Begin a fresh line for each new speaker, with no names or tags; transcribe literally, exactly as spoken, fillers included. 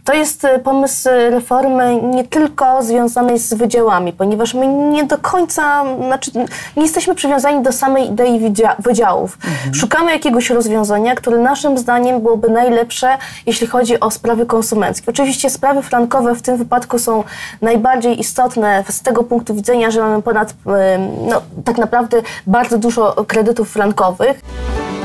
To jest pomysł reformy nie tylko związanej z wydziałami, ponieważ my nie do końca, znaczy nie jesteśmy przywiązani do samej idei wydziałów. Mhm. Szukamy jakiegoś rozwiązania, które naszym zdaniem byłoby najlepsze, jeśli chodzi o sprawy konsumenckie. Oczywiście sprawy frankowe w tym wypadku są najbardziej istotne z tego punktu widzenia, że mamy ponad, no, tak naprawdę bardzo dużo kredytów frankowych.